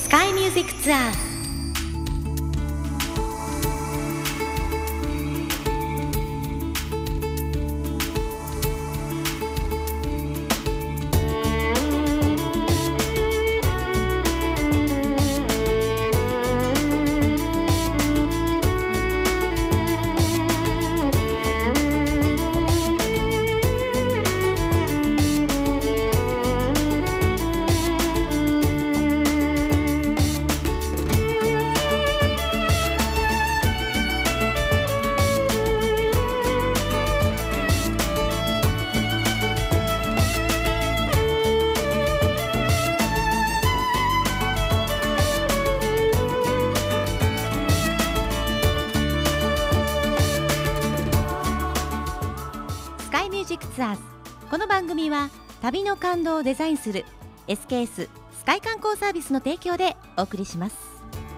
カイミュージックツアーズ。ツアーズ。この番組は旅の感動をデザインする SKS スカイ観光サービスの提供でお送りします。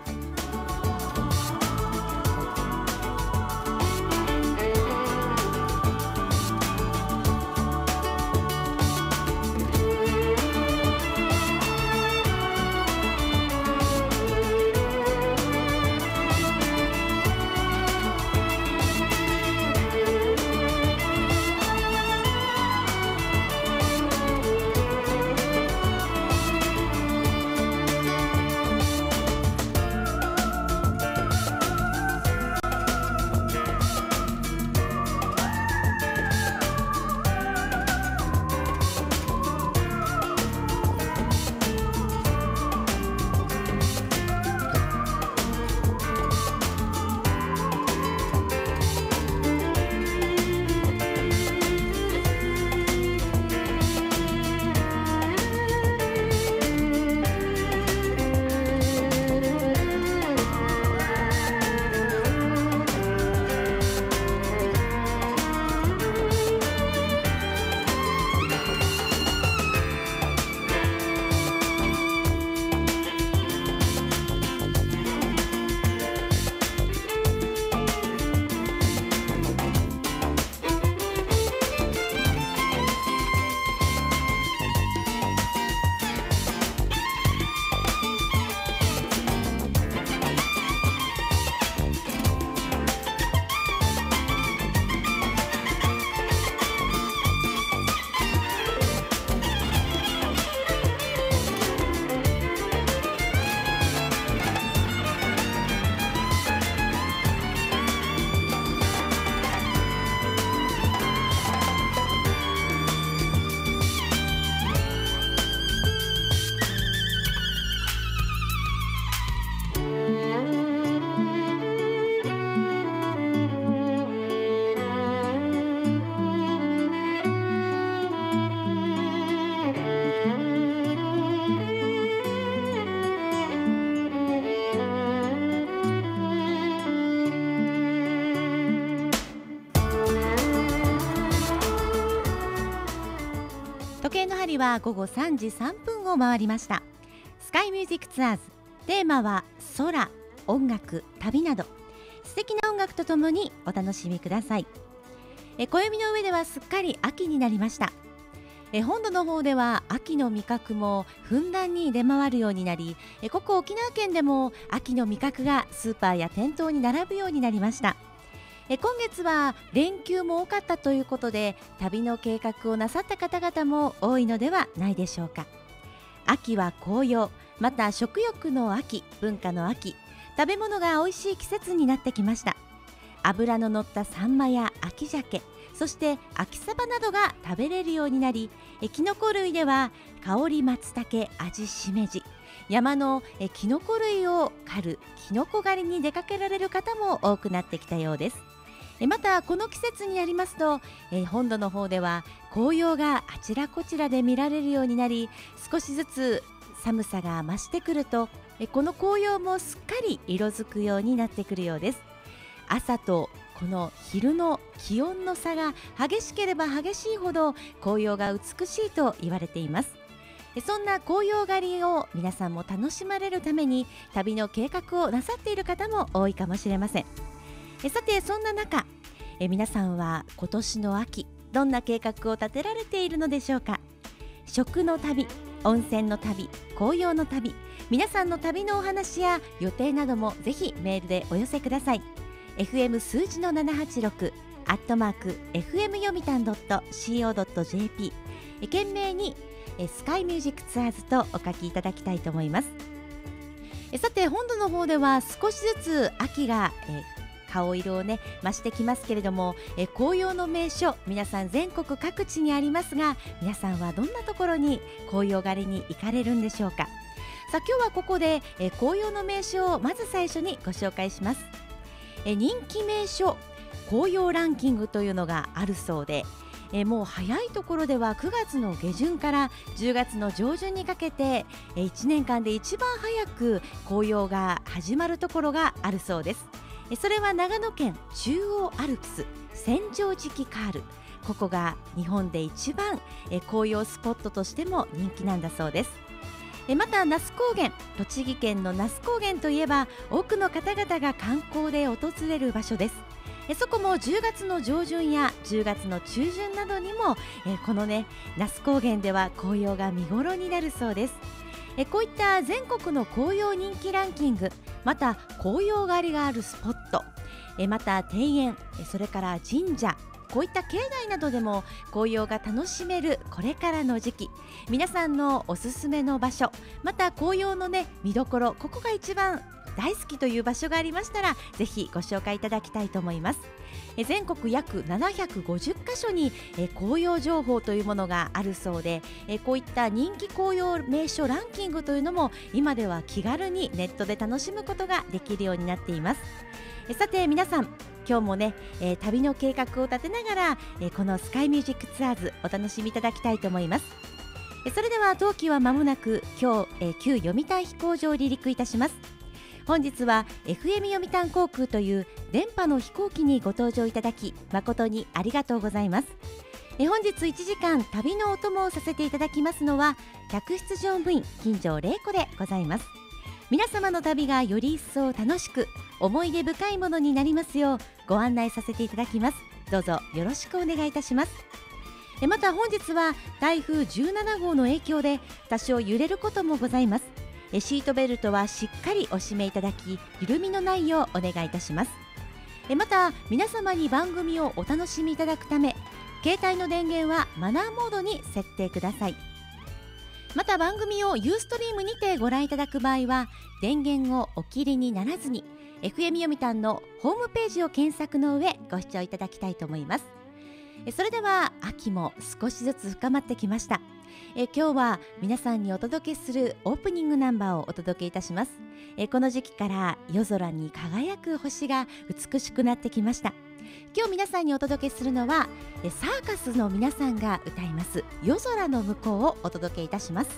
時計の針は午後3時3分を回りました。スカイミュージックツアーズ、テーマは空、音楽、旅など素敵な音楽とともにお楽しみください。暦の上ではすっかり秋になりました。本土の方では秋の味覚もふんだんに出回るようになり、ここ沖縄県でも秋の味覚がスーパーや店頭に並ぶようになりました。今月は連休も多かったということで、旅の計画をなさった方々も多いのではないでしょうか。秋は紅葉、また食欲の秋、文化の秋、食べ物が美味しい季節になってきました。脂の乗ったサンマや秋鮭、そして秋サバなどが食べれるようになり、キノコ類では香り松茸、味しめじ、山のキノコ類を狩るキノコ狩りに出かけられる方も多くなってきたようです。またこの季節になりますと、本土の方では紅葉があちらこちらで見られるようになり、少しずつ寒さが増してくると、この紅葉もすっかり色づくようになってくるようです。朝とこの昼の気温の差が激しければ激しいほど紅葉が美しいと言われています。そんな紅葉狩りを皆さんも楽しまれるために旅の計画をなさっている方も多いかもしれません。さてそんな中、皆さんは今年の秋どんな計画を立てられているのでしょうか。食の旅、温泉の旅、紅葉の旅、 皆さんの旅のお話や予定などもぜひメールでお寄せください。 FM 数字の786FM 読谷.co.jp 懸命にスカイミュージックツアーズとお書きいただきたいと思います。さて本土の方では少しずつ秋が顔色をね増してきますけれども、紅葉の名所、皆さん全国各地にありますが、皆さんはどんなところに紅葉狩りに行かれるんでしょうか。さあ今日はここで紅葉の名所をまず最初にご紹介します。人気名所紅葉ランキングというのがあるそうで、もう早いところでは9月の下旬から10月の上旬にかけて1年間で一番早く紅葉が始まるところがあるそうです。それは長野県中央アルプス千畳敷カール、ここが日本で一番紅葉スポットとしても人気なんだそうです。また那須高原、栃木県の那須高原といえば多くの方々が観光で訪れる場所です。そこも10月の上旬や10月の中旬などにもこのね那須高原では紅葉が見頃になるそうです。こういった全国の紅葉人気ランキング、また紅葉狩りがあるスポット、また庭園、それから神社、こういった境内などでも紅葉が楽しめるこれからの時期、皆さんのおすすめの場所、また紅葉のね見どころ、ここが一番大好きという場所がありましたらぜひご紹介いただきたいと思います。全国約750カ所に紅葉情報というものがあるそうで、こういった人気紅葉名所ランキングというのも今では気軽にネットで楽しむことができるようになっています。さて皆さん、今日もね、旅の計画を立てながら、このスカイミュージックツアーズお楽しみいただきたいと思います。それでは当機は間もなく今日、旧読谷飛行場を離陸いたします。本日は FM 読谷航空という電波の飛行機にご搭乗いただき誠にありがとうございます。本日1時間旅のお供をさせていただきますのは客室乗務員金城玲子でございます。皆様の旅がより一層楽しく思い出深いものになりますようご案内させていただきます。どうぞよろしくお願いいたします。また本日は台風17号の影響で多少揺れることもございます。シートベルトはしっかりお締めいただき緩みのないようお願いいたします。また皆様に番組をお楽しみいただくため携帯の電源はマナーモードに設定ください。また番組をユーストリームにてご覧いただく場合は電源をお切りにならずに FM 読谷のホームページを検索の上ご視聴いただきたいと思います。それでは秋も少しずつ深まってきました。今日は皆さんにお届けするオープニングナンバーをお届けいたします。この時期から夜空に輝く星が美しくなってきました。今日皆さんにお届けするのはサーカスの皆さんが歌います夜空の向こうをお届けいたします。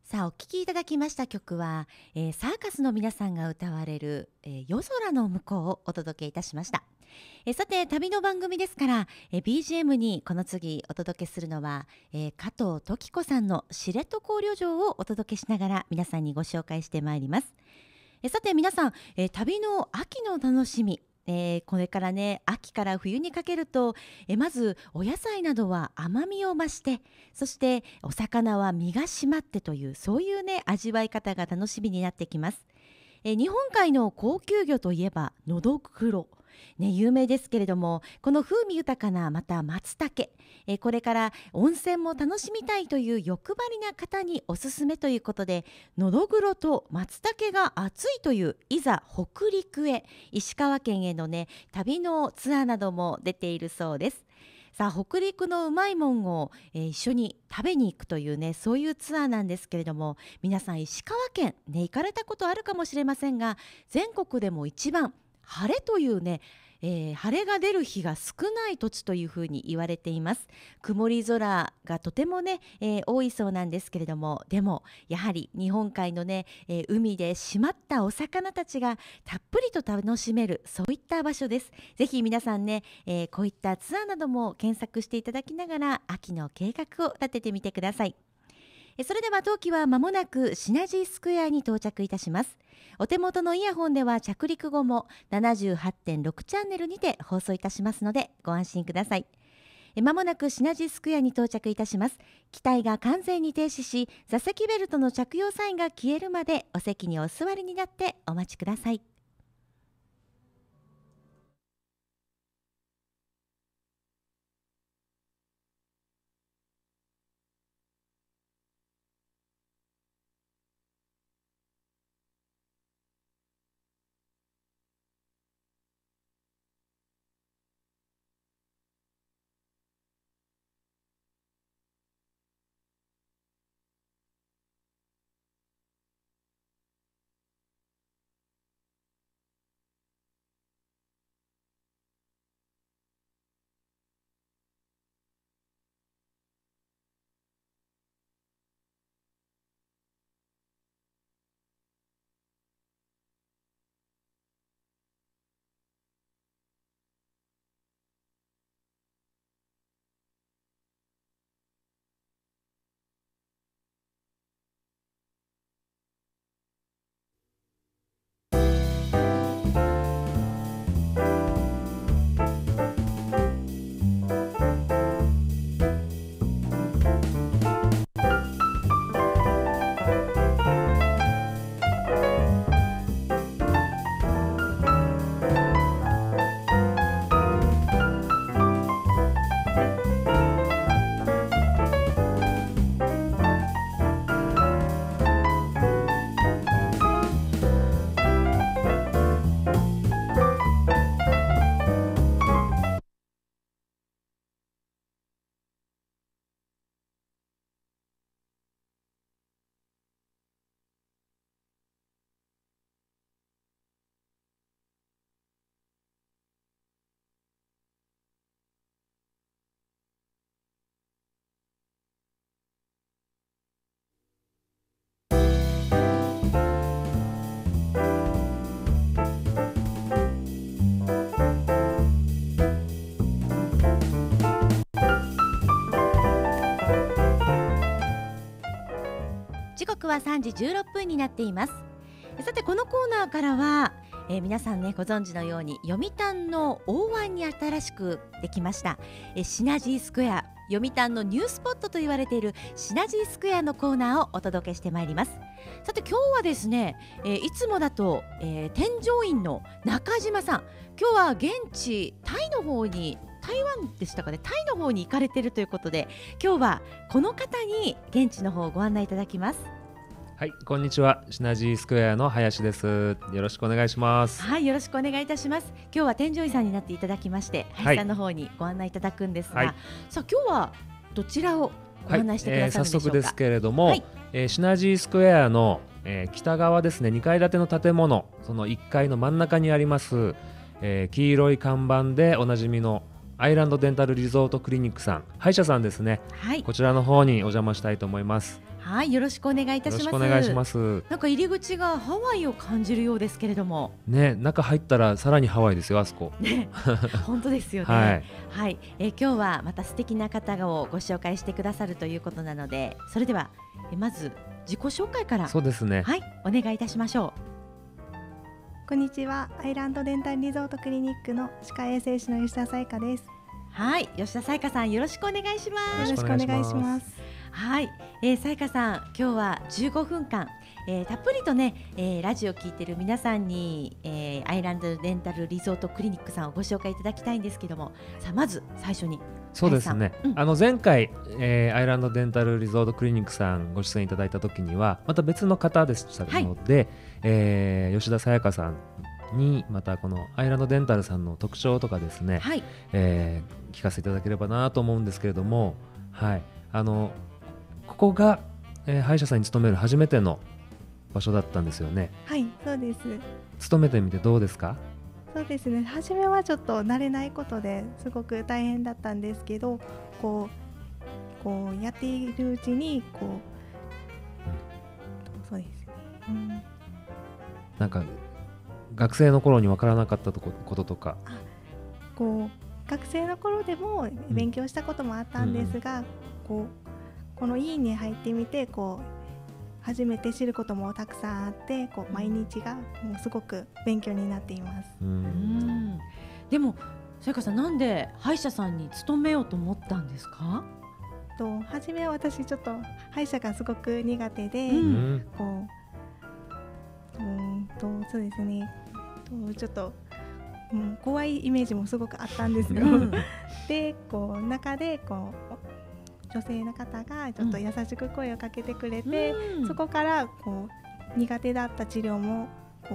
さあお聴きいただきました曲は、サーカスの皆さんが歌われる、夜空の向こうをお届けいたしました。さて旅の番組ですから、BGM にこの次お届けするのは、加藤登紀子さんの知床旅情をお届けしながら皆さんにご紹介してまいります。さて皆さん、旅の秋の楽しみ、これからね秋から冬にかけると、まずお野菜などは甘みを増して、そしてお魚は身が締まってという、そういうね味わい方が楽しみになってきます。日本海の高級魚といえばのどぐろ、有名ですけれども、この風味豊かなまた松茸、これから温泉も楽しみたいという欲張りな方におすすめということで、のどぐろと松茸が熱いといういざ北陸へ、石川県へのね旅のツアーなども出ているそうです。さあ北陸のうまいもんを、一緒に食べに行くというね、そういうツアーなんですけれども、皆さん石川県ね行かれたことあるかもしれませんが、全国でも一番晴れというね、晴れが出る日が少ない土地というふうに言われています。曇り空がとてもね、多いそうなんですけれども、でもやはり日本海のね、海で締まったお魚たちがたっぷりと楽しめる、そういった場所です。ぜひ皆さんね、こういったツアーなども検索していただきながら秋の計画を立ててみてください。それでは当機は間もなくシナジースクエアに到着いたします。お手元のイヤホンでは着陸後も 78.6 チャンネルにて放送いたしますのでご安心ください。間もなくシナジースクエアに到着いたします。機体が完全に停止し、座席ベルトの着用サインが消えるまでお席にお座りになってお待ちください。時刻は3時16分になっています。さてこのコーナーからは、皆さんねご存知のように読谷の大湾に新しくできました、シナジースクエア、読谷のニュースポットと言われているシナジースクエアのコーナーをお届けしてまいります。さて今日はですね、いつもだと、添乗員の中島さん、今日は現地タイの方に、台湾でしたかね、タイの方に行かれているということで、今日はこの方に現地の方をご案内いただきます。 はい、こんにちは。シナジースクエアの林です。よろしくお願いします。 はい、よろしくお願いいたします。今日は添乗員さんになっていただきまして、林さんの方にご案内いただくんですが、 はい、 さあ今日はどちらをご案内してくださるんでしょうか。 早速ですけれども、 はい、 シナジースクエアの、北側ですね、2階建ての建物、その1階の真ん中にあります、黄色い看板でおなじみのアイランドデンタルリゾートクリニックさん、歯医者さんですね、 はい、 こちらの方にお邪魔したいと思います。 はい、よろしくお願いいたします。 よろしくお願いします。 なんか入り口がハワイを感じるようですけれどもね、中入ったらさらにハワイですよ、あそこ。 ね、本当ですよね。 はい、 はい、今日はまた素敵な方をご紹介してくださるということなので、それではまず自己紹介から、 そうですね。 はい、お願いいたしましょこんにちは。アイランドデンタルリゾートクリニックの歯科衛生士の吉田彩香です。 う。はい、吉田彩香さん、よろしくお願いします。 よろしくお願いします。 はい、彩香さん、今日は15分間、たっぷりとね、ラジオを聞いている皆さんに、アイランドデンタルリゾートクリニックさんをご紹介いただきたいんですけども、さあまず最初にそうですね、前回、アイランドデンタルリゾートクリニックさんご出演いただいた時にはまた別の方でしたので、吉田沙耶香さんにまたこのアイランドデンタルさんの特徴とかですね、 はい、 聞かせていただければなと思うんですけれども、はい、ここが、歯医者さんに勤める初めての場所だったんですよね。 はい、そうです。 勤めてみてどうですか？ そうですね。初めはちょっと慣れないことですごく大変だったんですけど、こうやっているうちにそうですね。 なんか学生の頃に分からなかったこととか。 学生の頃でも勉強したこともあったんですが、この医院に入ってみて初めて知ることもたくさんあって、毎日がもうすごく勉強になっています。 でもさやかさん、なんで歯医者さんに勤めようと思ったんですか？ 初めは私ちょっと歯医者がすごく苦手で、そうですね、ちょっと、怖いイメージもすごくあったんですよ。で中で女性の方がちょっと優しく声をかけてくれて、そこから苦手だった治療も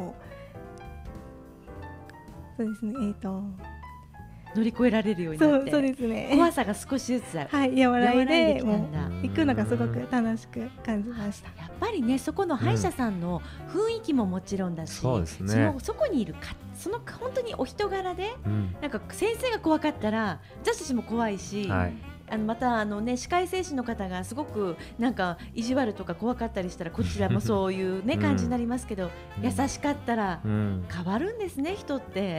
そうですね、 乗り越えられるようになって、 そうですね、 怖さが少しずつ和らいでもう行くのがすごく楽しく感じました。 やっぱりね、そこの歯医者さんの雰囲気ももちろんだし、 そうですね、 そこにいるその本当にお人柄で、なんか先生が怖かったら私たちも怖いし、また歯科衛生士の方がすごくなんか意地悪とか怖かったりしたらこちらもそういうね感じになりますけど、優しかったら変わるんですね、人って。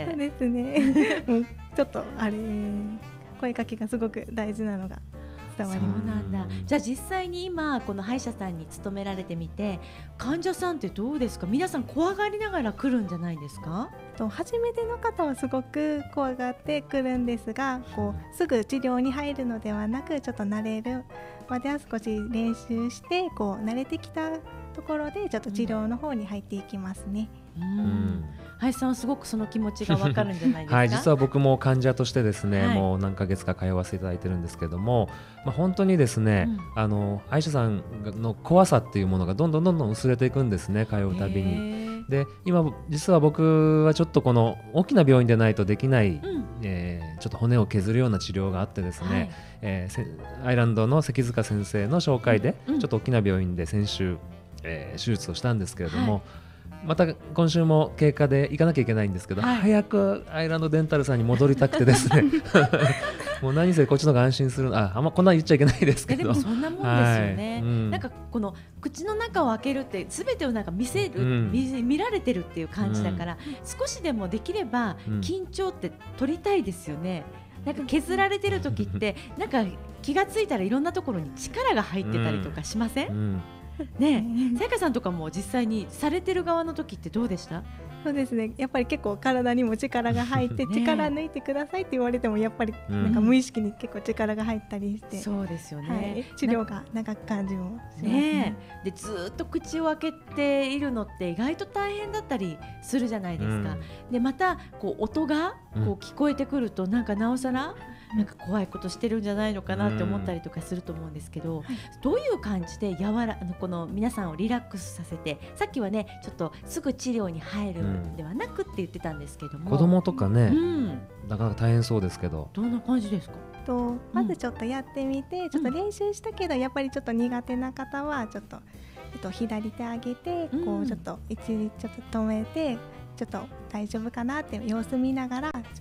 そうですね。ちょっと声かけがすごく大事なのが伝わります。 そうなんだ。じゃあ実際に今この歯医者さんに勤められてみて、患者さんってどうですか？皆さん怖がりながら来るんじゃないですか？ 初めての方はすごく怖がってくるんですが、すぐ治療に入るのではなく、ちょっと慣れるまでは少し練習して慣れてきたところでちょっと治療の方に入っていきますね。 林さんはすごくその気持ちがわかるんじゃないですか？ はい、実は僕も患者としてですね、もう何ヶ月か通わせていただいてるんですけども、本当にですね、歯医者さんの怖さっていうものがどんどん薄れていくんですね、通うたびに。で今実は僕はちょっとこの大きな病院でないとできない、ちょっと骨を削るような治療があってですね、アイランドの関塚先生の紹介で、ちょっと大きな病院で先週、手術をしたんですけれども、また今週も経過で行かなきゃいけないんですけど、早くアイランドデンタルさんに戻りたくてですねもう何せこっちの方が安心する。あんまこんな言っちゃいけないですけど、 でもそんなもんですよね。なんかこの口の中を開けるって全てをなんか見られてるっていう感じだから、少しでもできれば緊張って取りたいですよね。なんか削られてる時ってなんか気がついたらいろんなところに力が入ってたりとかしません？ねえ、さやかさんとかも実際にされてる側の時ってどうでした？ そうですね、やっぱり結構体にも力が入って力抜いてくださいって言われてもやっぱりなんか無意識に結構力が入ったりして、 そうですよね、 治療が長く感じもしますね。でずっと口を開けているのって意外と大変だったりするじゃないですか。でまた音が聞こえてくるとなんかなおさらなんか怖いことしてるんじゃないのかなって思ったりとかすると思うんですけど、どういう感じでこの皆さんをリラックスさせて、さっきはねちょっとすぐ治療に入るではなくって言ってたんですけども、 子供とかね、なかなか大変そうですけど、 どんな感じですか？ まずちょっとやってみて、ちょっと練習したけどやっぱりちょっと苦手な方はちょっと左手上げてちょっと一時ちょっと止めて、ちょっと大丈夫かなって様子見ながら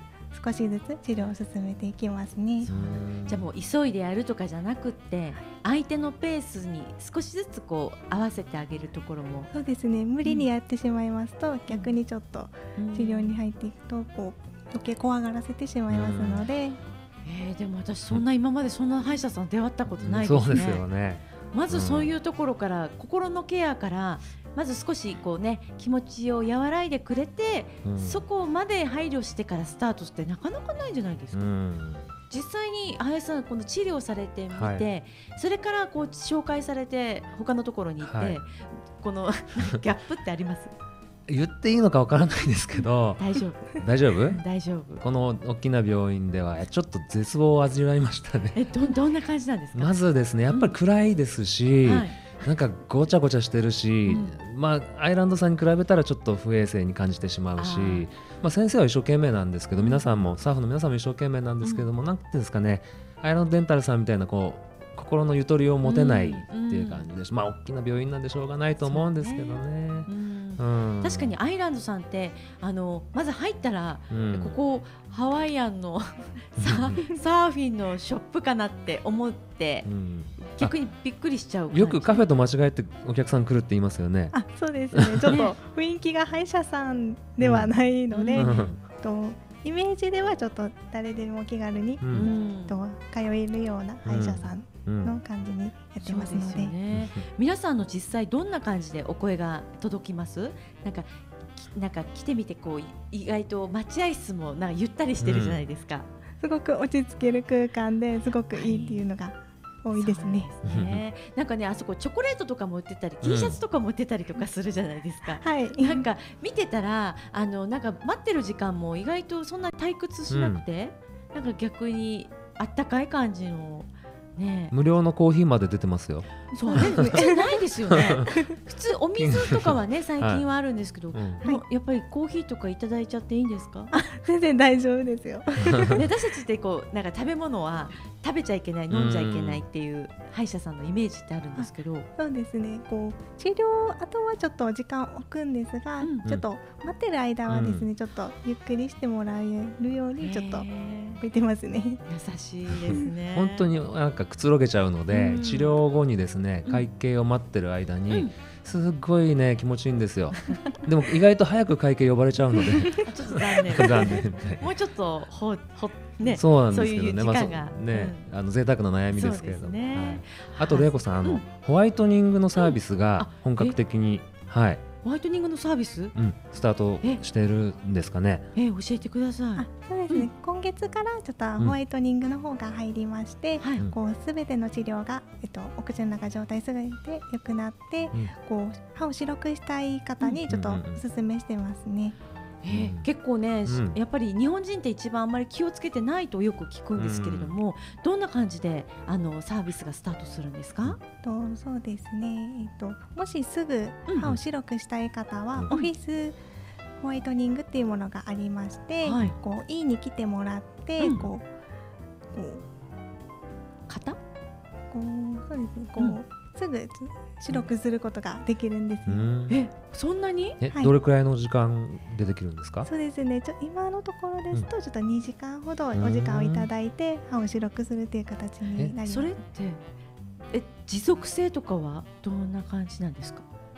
少しずつ治療を進めていきますね。 じゃあもう急いでやるとかじゃなくって相手のペースに少しずつこう合わせてあげるところも。 そうですね、無理にやってしまいますと、逆にちょっと治療に入っていくとこう余計怖がらせてしまいますので、 でも私そんな今までそんな歯医者さん出会ったことないですね。 そうですよね。 まずそういうところから、心のケアからまず少しこうね気持ちを和らいでくれて、そこまで配慮してからスタートしてなかなかないんじゃないですか。実際に林さんこの治療されてみて、それからこう紹介されて他のところに行って、このギャップってあります？ 言っていいのかわからないですけど、 大丈夫大丈夫大丈夫。 この大きな病院ではちょっと絶望を味わいましたね。 どんな感じなんですか？まずですね、やっぱり暗いですし、なんかごちゃごちゃしてるし、アイランドさんに比べたらちょっと不衛生に感じてしまうし、先生は一生懸命なんですけど、皆さんもスタッフの皆さんも一生懸命なんですけども、なんていうんですかね、アイランドデンタルさんみたいなこう心のゆとりを持てないっていう感じで、大きな病院なんでしょうがないと思うんですけどね。 確かにアイランドさんってまず入ったら、ここハワイアンのサーフィンのショップかなって思って、逆にびっくりしちゃう。 よくカフェと間違えてお客さん来るって言いますよね。 そうですね、ちょっと雰囲気が歯医者さんではないので、イメージではちょっと誰でも気軽に、通えるような歯医者さんの感じにやってますので、 皆さんの実際どんな感じでお声が届きます？なんか来てみてこう意外と待合室もなんかゆったりしてるじゃないですか。 すごく落ち着ける空間ですごくいいっていうのが多いですね。 なんかね、あそこチョコレートとかも売ってたり、T シャツとかも売ってたりとかするじゃないですか。なんか見てたらなんか待ってる時間も意外とそんな退屈しなくて、なんか逆にあったかい感じの。 無料のコーヒーまで出てますよ。 そうね、普通ないですよね。普通お水とかはね最近はあるんですけど、やっぱりコーヒーとかいただいちゃっていいんですか？ 全然大丈夫ですよ。 私たちってこうなんか食べ物は食べちゃいけない、飲んじゃいけないっていう歯医者さんのイメージってあるんですけど、 そうですね、こう治療後はちょっと時間を置くんですが、ちょっと待ってる間はですね、ちょっとゆっくりしてもらえるようにちょっと置いてますね。 優しいですね。 本当になんかくつろげちゃうので、治療後にですね会計を待ってる間に、すっごいね気持ちいいんですよ。でも意外と早く会計呼ばれちゃうのでちょっと残念もうちょっとそうなんですけどね、贅沢な悩みですけれども、あと玲子さんホワイトニングのサービスが本格的にホワイトニングのサービス、 スタートしてるんですかね。 教えてください。 そうですね、今月からちょっとホワイトニングの方が入りまして、こうすべての治療がお口の中状態すべて良くなって、こう歯を白くしたい方にちょっとお勧めしてますね。 結構ね、やっぱり日本人って一番あんまり気をつけてないとよく聞くんですけれども、どんな感じでサービスがスタートするんですか？ そうですね、もしすぐ歯を白くしたい方は、オフィスホワイトニングっていうものがありまして、こう家に来てもらって、こう型？ そうですね、こうすぐ白くすることができるんですよ。 そんなに？ どれくらいの時間でできるんですか？ そうですね、今のところですとちょっと2時間ほどお時間をいただいて歯を白くするという形になります。 それって持続性とかはどんな感じなんですか？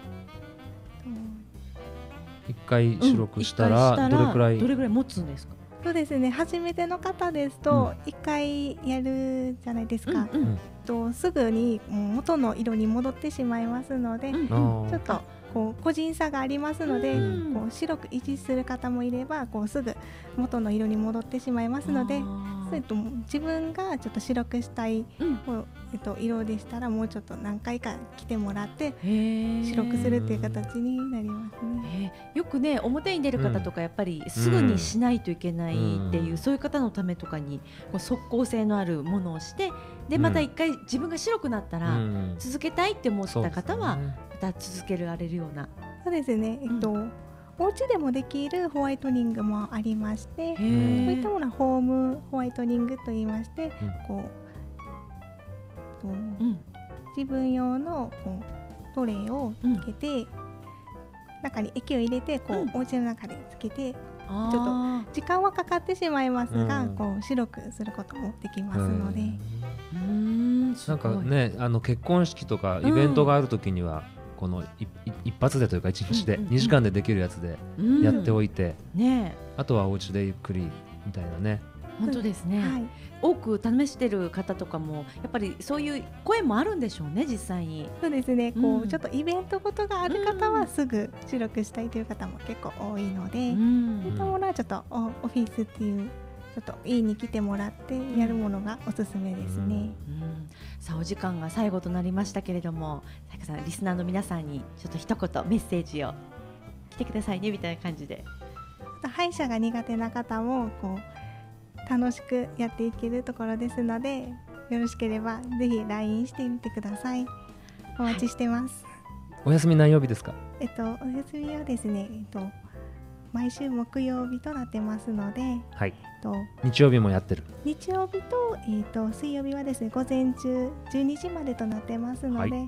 1 回白くしたらどれくらい持つんですか？ そうですね、初めての方ですと1回やるじゃないですか。すぐに元の色に戻ってしまいますので、ちょっとこう個人差がありますので、こう白く維持する方もいれば、こうすぐ元の色に戻ってしまいますので、それと自分がちょっと白くしたい、色でしたらもうちょっと何回か来てもらって白くするっていう形になりますね。 よくね表に出る方とかやっぱりすぐにしないといけないっていう、そういう方のためとかに即効性のあるものをして、でまた一回自分が白くなったら続けたいって思った方はまた続けられるような。 そうですね、お家でもできるホワイトニングもありまして、そういったものはホームホワイトニングといいまして、自分用のトレイをつけて、中に液を入れてお家の中でつけてちょっと時間はかかってしまいますが、こう白くすることもできますので。 なんかね、結婚式とかイベントがあるときには、この一発でというか1日で2時間でできるやつでやっておいて、あとはお家でゆっくりみたいなね。 本当ですね、はい、多く試してる方とかもやっぱりそういう声もあるんでしょうね、実際に。 そうですね、こうちょっとイベントごとがある方はすぐ白くしたいという方も結構多いので、そういったものはちょっとオフィスっていうちょっと家に来てもらってやるものがおすすめですね。 さあお時間が最後となりましたけれども、さやかさん、リスナーの皆さんにちょっと一言メッセージを、来てくださいねみたいな感じで。 歯医者が苦手な方もこう楽しくやっていけるところですので、よろしければぜひ LINE してみてください。お待ちしてます。 お休み何曜日ですか？ お休みはですね、毎週木曜日となってますので、 はい、日曜日もやってる。 日曜日と、水曜日はですね、午前中12時までとなってますので、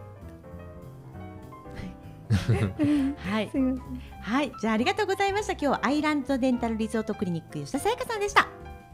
はい、はい、じゃあありがとうございました。今日はアイランドデンタルリゾートクリニック吉田さやかさんでした。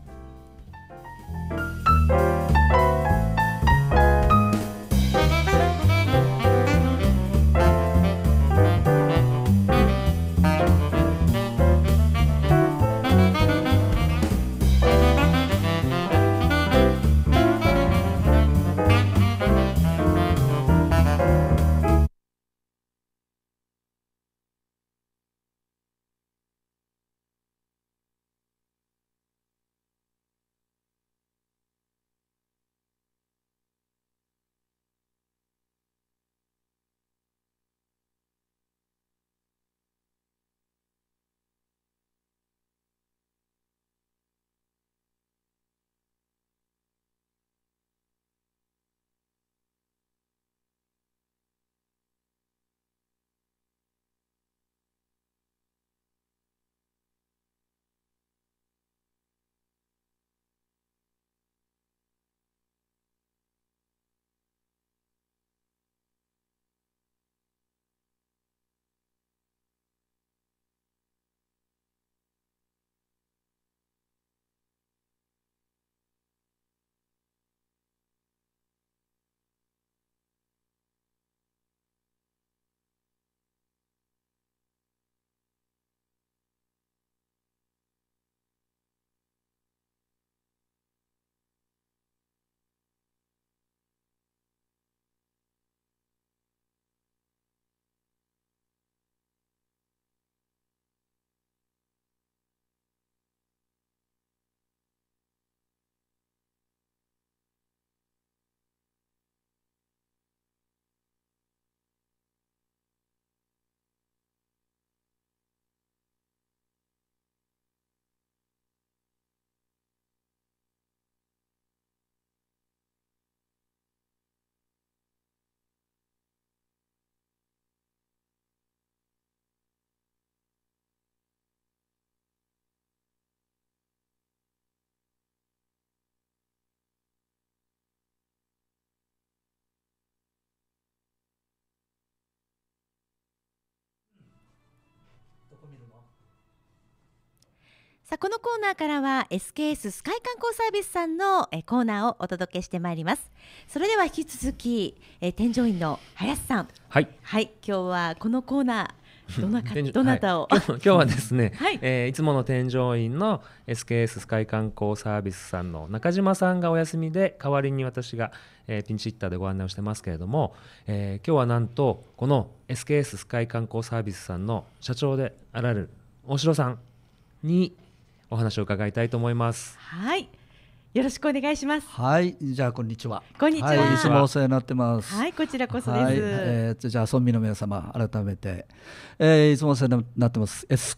さあこのコーナーからは SKS スカイ観光サービスさんのコーナーをお届けしてまいります。それでは引き続き添乗員の林さん、はい、はい、今日はこのコーナーどなたを、 はい、今日はですね、はい、いつもの添乗員の SKS スカイ観光サービスさんの中島さんがお休みで、代わりに私が、ピンチヒッターでご案内をしてますけれども、今日はなんとこの SKS スカイ観光サービスさんの社長であられる大城さんにお話を伺いたいと思います。 はい、よろしくお願いします。 はい、じゃあこんにちは。 こんにちは。 はい、いつもお世話になってます。 はい、こちらこそです。じゃあ村民の皆様改めて、いつもお世話になってます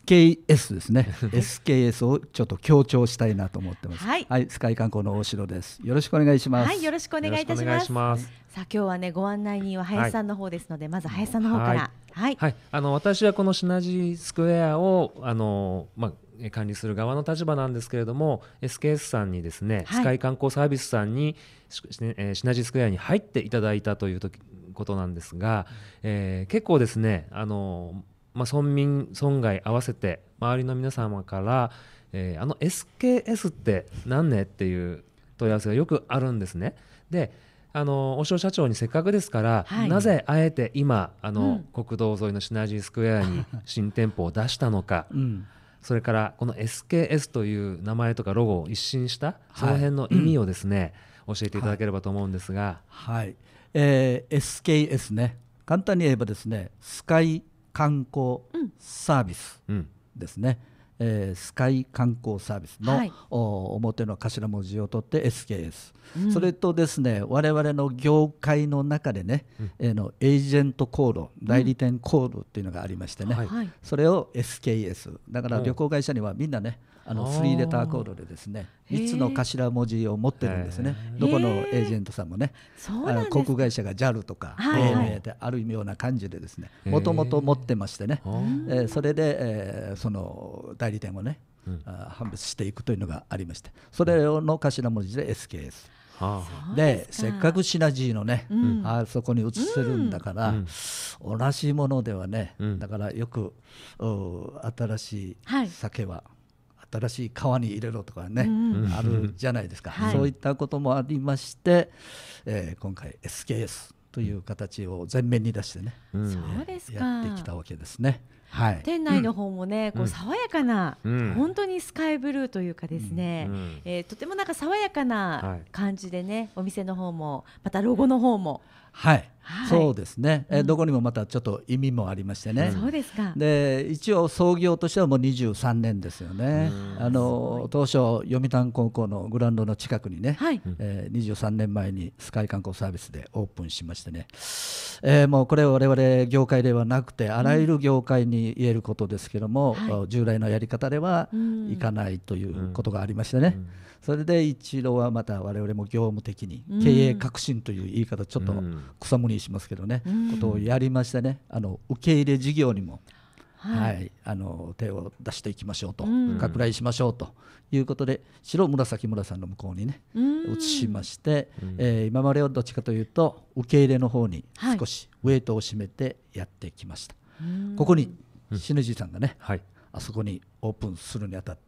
SKS ですね。SKS をちょっと強調したいなと思ってます。はい、はい、スカイ観光の大城です。よろしくお願いします。 はい、よろしくお願いいたします。さあ今日はね、ご案内人は林さんの方ですので、まず林さんの方から。はい、はい、 私はこのシナジースクエアを管理する側の立場なんですけれども、 SKS さんにですね、スカイ観光サービスさんにシナジースクエアに入っていただいたということなんですが、結構ですね、 村民村外合わせて周りの皆様から、SKS って何ねっていう問い合わせがよくあるんですね。でお塩社長にせっかくですから、なぜあえて今国道沿いのシナジースクエアに新店舗を出したのか、それからこの SKS という名前とかロゴを一新したその辺の意味をですね、教えていただければと思うんですが。 SKS ね、簡単に言えばですね、スカイ観光サービスですね。スカイ観光サービスの、表の頭文字を取って SKS、それとですね、我々の業界の中でね、エージェントコード、代理店コードっていうのがありましてね、それを SKS だから旅行会社にはみんなね3レターコードでですね、3つの頭文字を持ってるんですね。どこのエージェントさんもね、航空会社が JAL とか ANA であるような感じでですね、もともと持ってましてね、それで、その代理店をね、判別していくというのがありまして、それの頭文字で SKSで、せっかくシナジーのね、あそこに移せるんだから、同じものではね、だからよく新しい酒は新しい川に入れろとかね、あるじゃないですか、そういったこともありまして、今回 SKS という形を前面に出してね、やってきたわけですね。 店内の方もね、こう爽やかな、本当にスカイブルーというかですね、とてもなんか爽やかな感じでね、お店の方もまたロゴの方もそうですね、どこにもまたちょっと意味もありましてね。 そうですか。 で一応創業としてはもう23年ですよね。当初読谷高校のグラウンドの近くにね、23年前にスカイ観光サービスでオープンしましてね、もうこれは我々業界ではなくてあらゆる業界に言えることですけども、従来のやり方ではいかないということがありましてね、それで一度はまた我々も業務的に経営革新という言い方ちょっと草むにしますけどね、ことをやりましてね、受け入れ事業にも、手を出していきましょうと、拡大しましょうということで、白紫村さんの向こうにね移しまして、今まではどっちかというと受け入れの方に少しウェイトを占めてやってきました。ここにシヌジーさんがね、あそこにオープンするにあたって、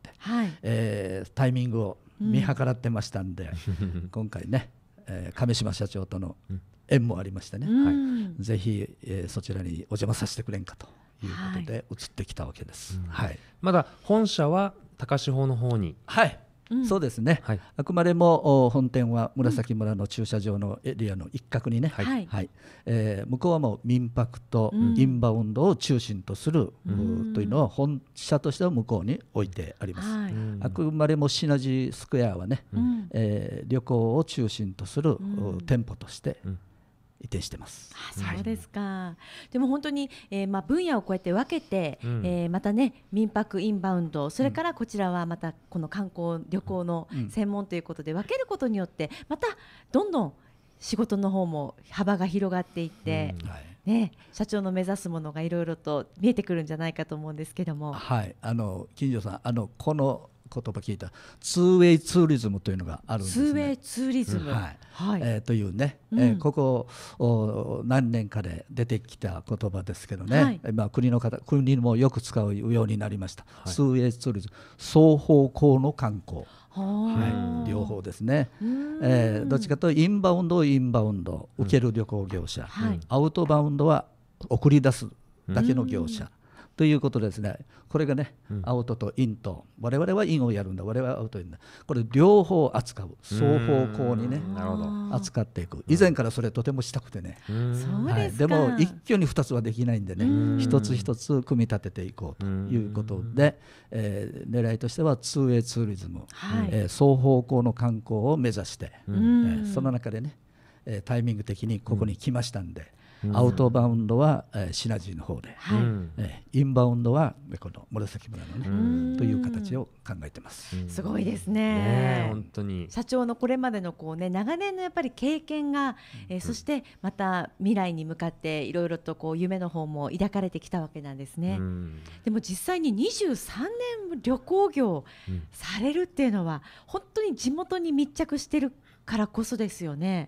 タイミングを見計らってましたんで、今回ね、亀島社長との縁もありましてね、ぜひ、そちらにお邪魔させてくれんかということで移ってきたわけです。 まだ本社は高千穂の方に。 そうですね、あくまでも本店は紫村の駐車場のエリアの一角にね、向こうはもう民泊とインバウンドを中心とする、というのは本社としては向こうに置いてあります。あくまでもシナジースクエアはね、旅行を中心とする、店舗として移転してます。 そうですか。でも本当に、分野をこうやって分けて、またね、民泊インバウンド、それからこちらはまたこの観光旅行の専門ということで分けることによって、またどんどん仕事の方も幅が広がっていって、社長の目指すものがいろいろと見えてくるんじゃないかと思うんですけども。 金城さん、この言葉聞いたツーウェイツーリズムというのがあるんですね。 ツーウェイツーリズム、 というね、ここ何年かで出てきた言葉ですけどね、国もよく使うようになりました。ツーウェイツーリズム、双方向の観光、両方ですね。どっちかというとインバウンド受ける旅行業者、アウトバウンドは送り出すだけの業者、ということですね。これがね、アウトとインと、我々はインをやるんだ、我々はアウトをやるんだ、これ両方扱う、双方向にね扱っていく。以前からそれとてもしたくてね、でも一挙に2つはできないんでね、一つ一つ組み立てていこうということで、狙いとしてはツーウェイツーリズム、双方向の観光を目指して、その中でね、タイミング的にここに来ましたんで、アウトバウンドはシナジーの方で、インバウンドはこの紫村のねという形を考えてます。 すごいですね。 本当に社長のこれまでのこうね、長年のやっぱり経験が、そしてまた未来に向かっていろいろとこう夢の方も抱かれてきたわけなんですね。でも実際に23年旅行業されるっていうのは、本当に地元に密着してるからこそですよね。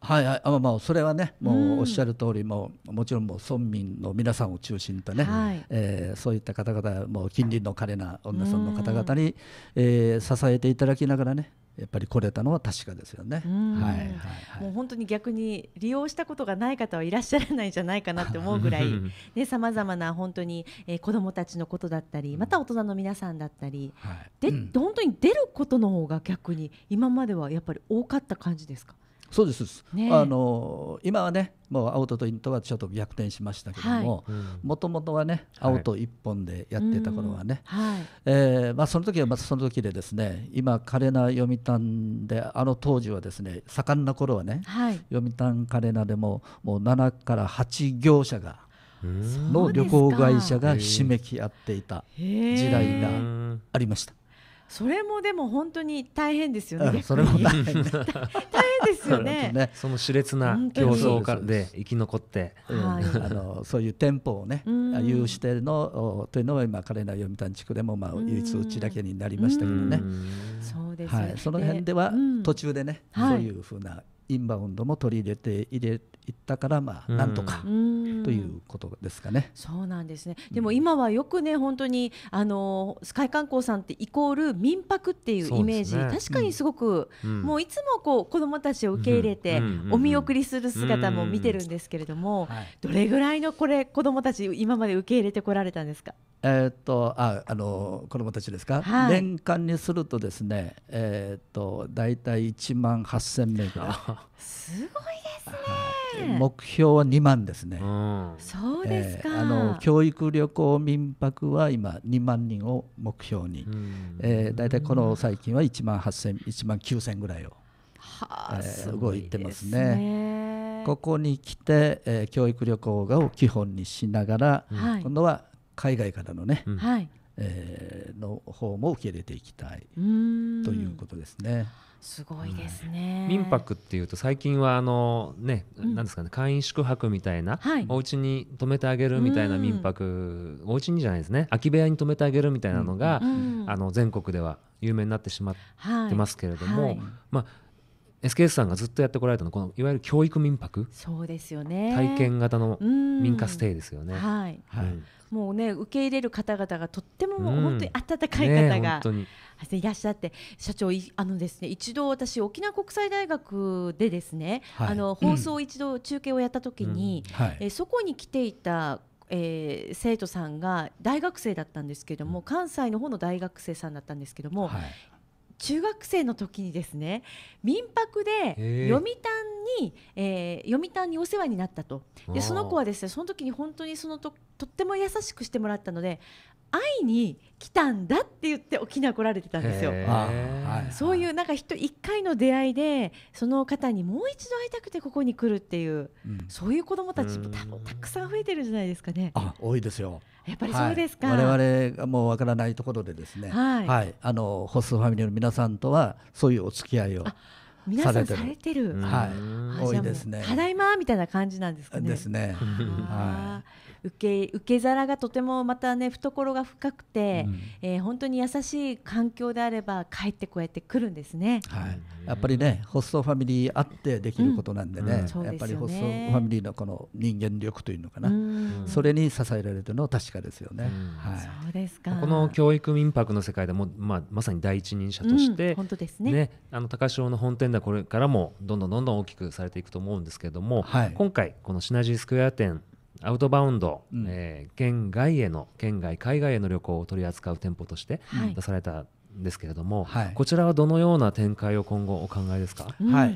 はいはい、それはねもうおっしゃる通りもちろんもう村民の皆さんを中心とね、はい、そういった方々もう近隣の華麗な女村の方々に、支えていただきながらねやっぱり来れたのは確かですよね。 もう本当に逆に利用したことがない方はいらっしゃらないんじゃないかなって思うぐらいさまざまな本当に、子どもたちのことだったりまた大人の皆さんだったり、で本当に出ることの方が逆に今まではやっぱり多かった感じですか？ そうです、ね、今はねもうアウトとインとはちょっと逆転しましたけどももともとはねアウト一本でやってた頃はね、その時はその時でですね今華麗な読谷で当時はですね盛んな頃はね、読谷華麗なでもう7から8業者がの旅行会社がひしめき合っていた時代がありました。 それもでも本当に大変ですよね。 それも大変ですよね。 その熾烈な競争で生き残って、 そういう店舗をね有してのというのは今華麗な読谷地区でも唯一うちだけになりましたけどね。 そうですね。 その辺では途中でねそういうふうなインバウンドも取り入れていったからなんとかということですかね。 そうなんですね。でも今はよくね本当にスカイ観光さんってイコール民泊っていうイメージ、確かにすごく、もういつも子どもたちを受け入れてお見送りする姿も見てるんですけれども、どれぐらいの子どもたち今まで受け入れてこられたんですか？ 子どもたちですか、年間にするとですねだいたい1万8000名ぐらい。 すごいですね。 目標は2万ですね。 そうですか。 教育旅行民泊は今2万人を目標に、だいたいこの最近は1万8000、1万9000ぐらいを、動いてますね。ここに来て、教育旅行を基本にしながら、今度は海外からのね、の方も受け入れていきたいということですね。 すごいですね。 民泊っていうと最近はなんですかね、簡易宿泊みたいな、お家に泊めてあげるみたいな民泊、お家にじゃないですね、空き部屋に泊めてあげるみたいなのが、全国では有名になってしまってますけれども、SKS さんがずっとやってこられたのはこのいわゆる教育民泊、 そうですよね、 体験型の民家ステイですよね。もうね受け入れる方々がとっても本当に温かい方がいらっしゃって、社長ですね、一度私沖縄国際大学でですね、放送一度中継をやった時に、そこに来ていた生徒さんが大学生だったんですけども、関西の方の大学生さんだったんですけども、中学生の時にですね民泊で読谷にお世話になったと。でその子はですねその時に本当にとっても優しくしてもらったので会いに来たんだって言って沖縄来られてたんですよ。そういうなんか一回の出会いでその方にもう一度会いたくてここに来るっていう、そういう子どもたちも多分たくさん増えてるんじゃないですかね。 多いですよ。 やっぱりそうですか。 我々がもうわからないところでですね、ホストファミリーの皆さんとはそういうお付き合いを皆さんされてる、 多いですね。 ただいまみたいな感じなんですかね。 ですね。 受け皿がとてもまたね懐が深くて、本当に優しい環境であれば帰ってこうやって来るんですね。 やっぱりねホストファミリーあってできることなんでね、やっぱりホストファミリーのこの人間力というのかな、それに支えられてるのは確かですよね。 そうですか。 この教育民泊の世界でも、まさに第一人者として、 本当ですね。 高潮の本店ではこれからもどんどん大きくされていくと思うんですけれども、今回このシナジースクエア店アウトバウンド、県外海外への旅行を取り扱う店舗として出されたんですけれども、こちらはどのような展開を今後お考えですか？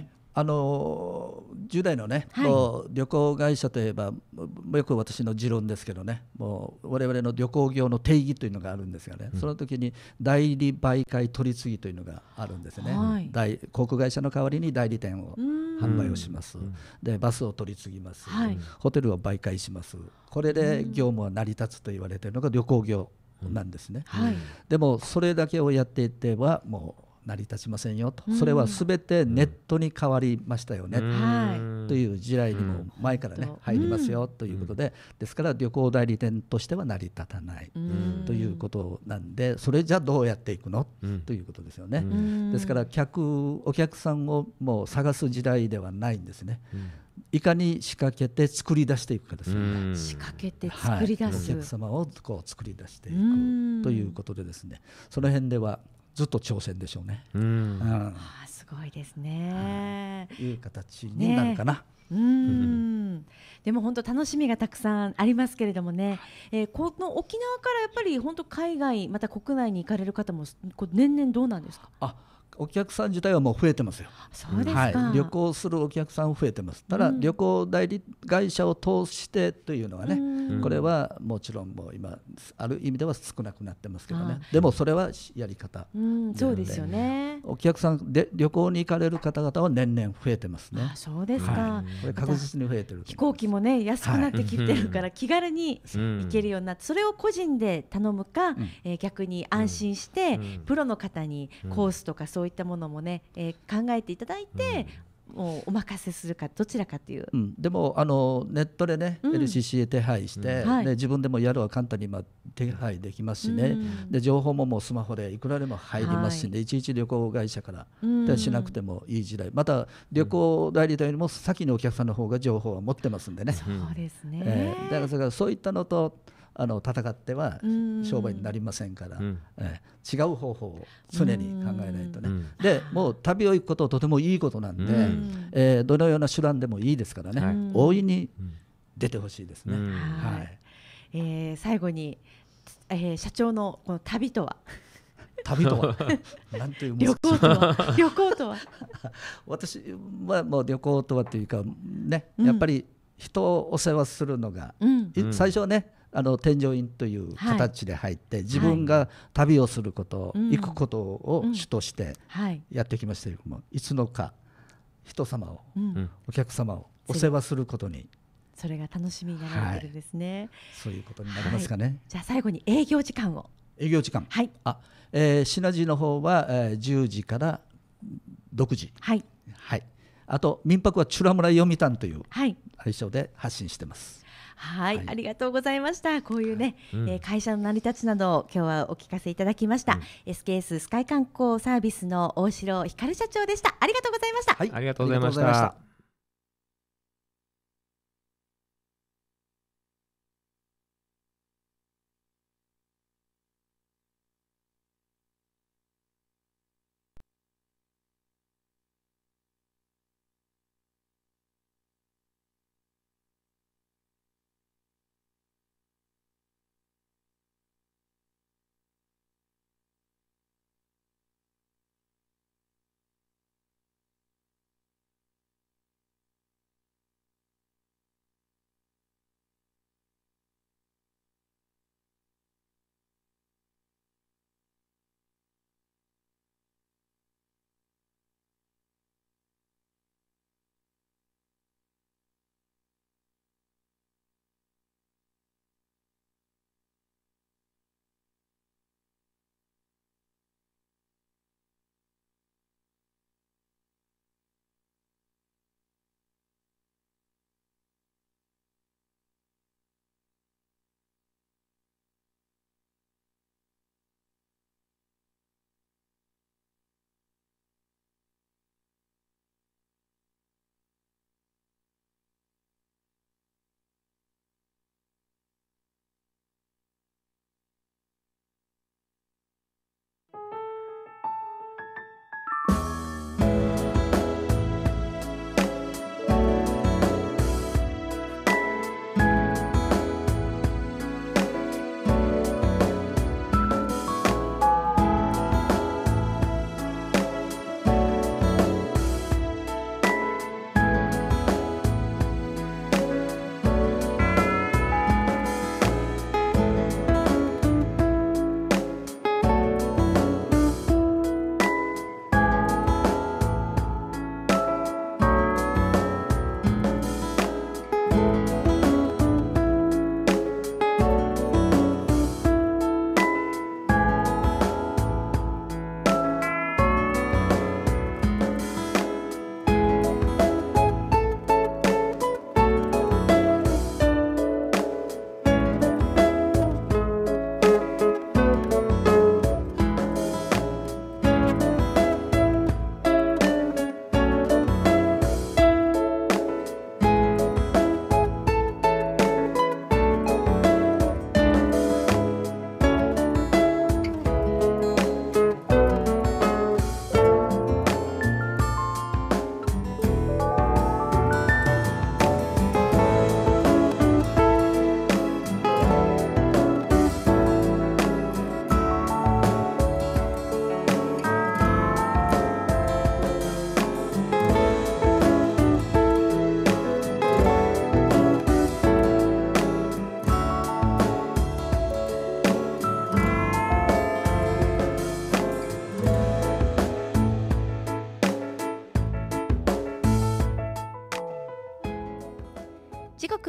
従来のね、旅行会社といえばよく私の持論ですけどね、もう我々の旅行業の定義というのがあるんですがね、その時に代理媒介取り次ぎというのがあるんですね。航空会社の代わりに代理店を販売をします。でバスを取り次ぎます、ホテルを媒介します。これで業務は成り立つと言われているのが旅行業なんですね。でもそれだけをやっていてはもう成り立ちませんよと、それはすべてネットに変わりましたよね、という時代にも前からね、入りますよということで、ですから旅行代理店としては成り立たないということなんで、それじゃどうやっていくの、ということですよね。ですからお客さんをもう探す時代ではないんですね。いかに仕掛けて作り出していくかですよね。 仕掛けて作り出す、 お客様をこう作り出していくということでですね、その辺ではずっと挑戦でしょうね。 すごいですね。 いう形になるかな。 でも本当楽しみがたくさんありますけれどもね、この沖縄からやっぱり本当海外また国内に行かれる方も年々どうなんですか？ お客さん自体はもう増えてますよ。 そうですか。 旅行するお客さん増えてます。ただ、旅行代理会社を通してというのはね、これはもちろんもう今ある意味では少なくなってますけどね。でもそれはやり方。 そうですよね。 お客さんで旅行に行かれる方々は年々増えてますね。 そうですか。 これ確実に増えてる。 飛行機もね安くなってきてるから気軽に行けるようになって、それを個人で頼むか、逆に安心してプロの方にコースとかそういったものもね、考えていただいて、もうお任せするかどちらかという、 でもネットでね、LCC へ手配して、で自分でもやるは簡単に手配できますしね、で情報ももうスマホでいくらでも入りますし、いちいち旅行会社からしなくてもいい時代、また旅行代理店よりも先にお客さんの方が情報は持ってますんでね。 そうですね。 だからそういったのと戦っては商売になりませんから、違う方法を常に考えないとね。でもう旅を行くことはとてもいいことなんで、どのような手段でもいいですからね、大いに出てほしいですね。 最後に、社長のこの旅とはなんていう旅行とは私はもう旅行とはというかね、やっぱり人をお世話するのが、最初はね添乗員という形で入って、自分が旅をすること、行くことを主としてやってきましたけども、いつのか人様を、お客様をお世話することに、 それが楽しみになられてるんですね。 そういうことになりますかね。 じゃあ最後に営業時間を。 営業時間、品地の方は10時から6時、あと民泊はチュラ村読谷という愛称で発信してます。 ありがとうございました。こういうね、会社の成り立ちなどを今日はお聞かせいただきました。SKS スカイ観光サービスの大城光社長でした。ありがとうございました。 ありがとうございました。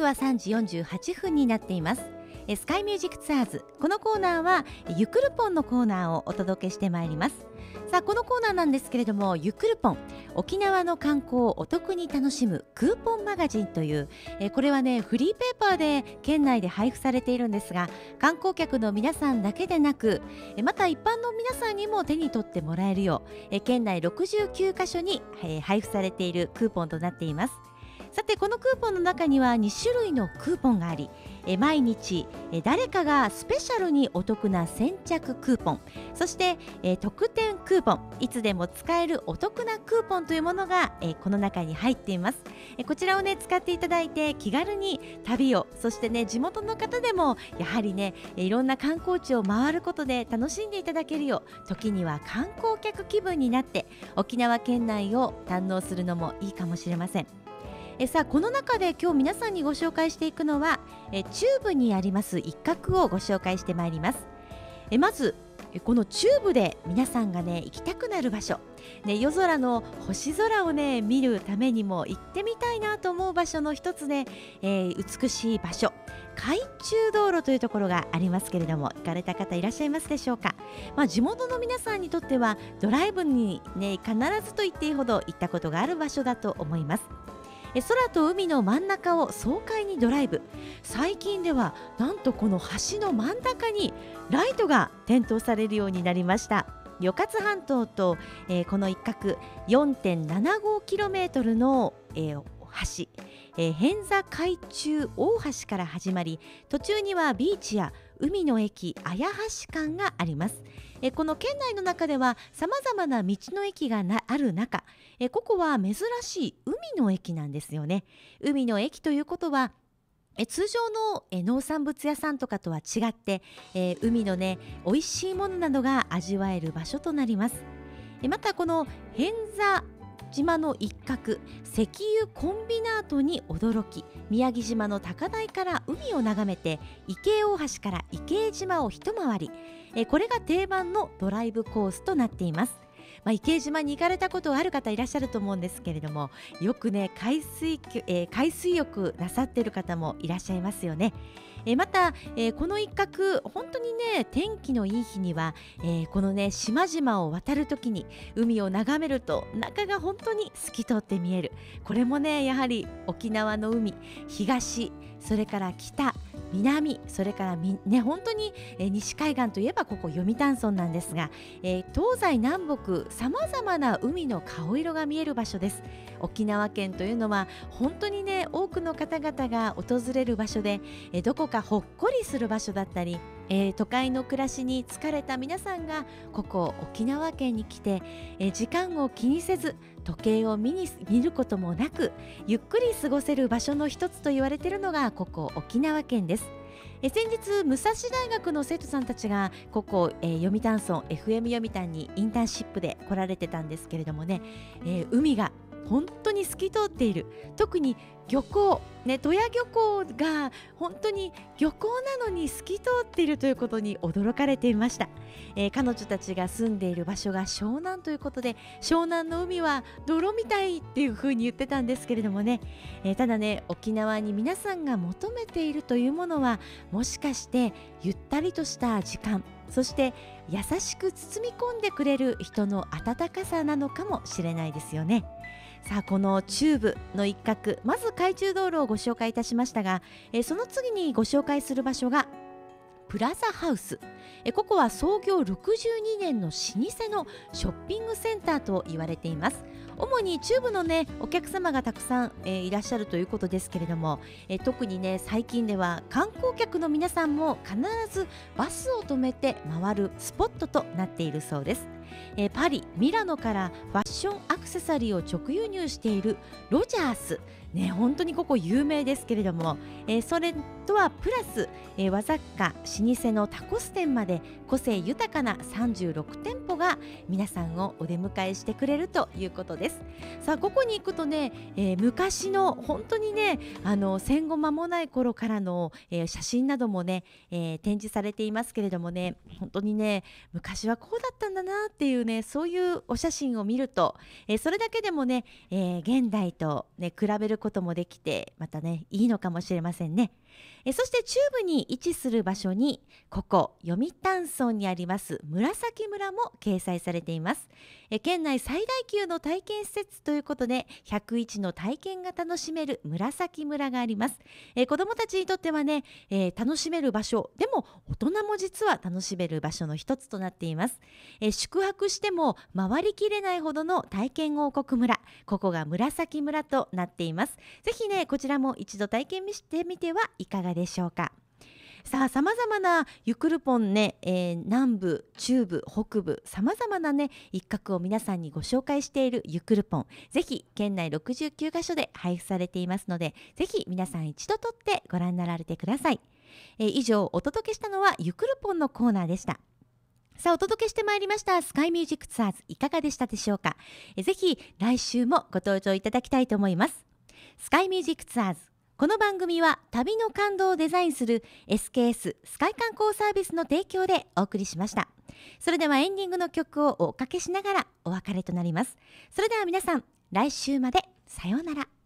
刻は3時48分になっています。スカイミュージックツアーズ、このコーナーはゆくるぽんのコーナーをお届けしてまいります。さあこのコーナーなんですけれども、ゆくるぽん、沖縄の観光をお得に楽しむクーポンマガジンという、これはねフリーペーパーで県内で配布されているんですが、観光客の皆さんだけでなく、また一般の皆さんにも手に取ってもらえるよう、県内69カ所に、配布されているクーポンとなっています。さてこのクーポンの中には2種類のクーポンがあり、毎日誰かがスペシャルにお得な先着クーポン、そして特典クーポン、いつでも使えるお得なクーポンというものがこの中に入っています。こちらをね使っていただいて気軽に旅を、そしてね地元の方でもやはりねいろんな観光地を回ることで楽しんでいただけるよう、時には観光客気分になって沖縄県内を堪能するのもいいかもしれません。さあこの中で今日皆さんにご紹介していくのは中部にあります一角をご紹介してまいります。まずこの中部で皆さんがね行きたくなる場所、夜空の星空をね見るためにも行ってみたいなと思う場所の一つで、美しい場所、海中道路というところがありますけれども、行かれた方いらっしゃいますでしょうか。地元の皆さんにとってはドライブにね必ずと言っていいほど行ったことがある場所だと思います。空と海の真ん中を爽快にドライブ、最近ではなんとこの橋の真ん中にライトが点灯されるようになりました。与勝半島と、この一角 4.75km の、橋、偏座海中大橋から始まり、途中にはビーチや海の駅綾橋間があります。この県内の中ではさまざまな道の駅がある中、ここは珍しい海の駅なんですよね。海の駅ということは通常の農産物屋さんとかとは違って、海のね美味しいものなどが味わえる場所となります。またこの偏座島の一角、石油コンビナートに驚き、宮城島の高台から海を眺めて伊京大橋から伊京島を一回り、これが定番のドライブコースとなっています。伊京島に行かれたことがある方いらっしゃると思うんですけれども、よくね海水浴なさっている方もいらっしゃいますよね。また、この一角本当にね天気のいい日には、このね島々を渡るときに海を眺めると中が本当に透き通って見える。これもねやはり沖縄の海、東、それから北、南、それから本当に、西海岸といえばここ読谷村なんですが、東西南北さまざまな海の顔色が見える場所です。沖縄県というのは本当にね多くの方々が訪れる場所で、どこかほっこりする場所だったり、都会の暮らしに疲れた皆さんがここ沖縄県に来て、時間を気にせず時計を見ることもなくゆっくり過ごせる場所の一つと言われているのがここ沖縄県です。先日武蔵大学の生徒さんたちがここ、読谷村 FM 読谷にインターンシップで来られてたんですけれどもね、海が本当に透き通っている。特に漁港、戸屋漁港が本当に漁港なのに透き通っているということに驚かれていました。彼女たちが住んでいる場所が湘南ということで、湘南の海は泥みたいっていう風に言ってたんですけれどもね、ただね沖縄に皆さんが求めているというものは、もしかしてゆったりとした時間、そして優しく包み込んでくれる人の温かさなのかもしれないですよね。さあこの中部の一角、まず海中道路をご紹介いたしましたが、その次にご紹介する場所がプラザハウス。ここは創業62年の老舗のショッピングセンターと言われています。主に中部のねお客様がたくさん、いらっしゃるということですけれども、特にね最近では観光客の皆さんも必ずバスを止めて回るスポットとなっているそうです。パリ、ミラノからファッションアクセサリーを直輸入しているロジャース、本当にここ有名ですけれども、それとはプラス、和雑貨老舗のタコス店まで個性豊かな36店舗が皆さんをお出迎えしてくれるということです。さあここに行くとね、昔の本当にね戦後間もない頃からの、写真などもね、展示されていますけれどもね、本当にね昔はこうだったんだなってっていうね、そういうお写真を見ると、それだけでもね、現代と、ね、比べることもできて、またねいいのかもしれませんね。そして中部に位置する場所に、ここ読谷村にあります紫村も掲載されています。県内最大級の体験施設ということで、101の体験が楽しめる紫村があります。子どもたちにとってはね、楽しめる場所でも、大人も実は楽しめる場所の一つとなっています。宿泊しても回りきれないほどの体験王国村、ここが紫村となっています。ぜひね、こちらも一度体験してみてはいかがでしょうか。さあ、さまざまなゆくるぽんね、南部、中部、北部、さまざまなね一角を皆さんにご紹介しているゆくるぽん、ぜひ県内69カ所で配布されていますので、ぜひ皆さん一度取ってご覧になられてください。以上、お届けしたのはゆくるぽんのコーナーでした。さあ、お届けしてまいりましたスカイミュージックツアーズ、いかがでしたでしょうか。ぜひ来週もご登場いただきたいと思います。スカイミュージックツアーズ、この番組は旅の感動をデザインする SKS スカイ観光サービスの提供でお送りしました。それではエンディングの曲をおかけしながらお別れとなります。それでは皆さん、来週までさようなら。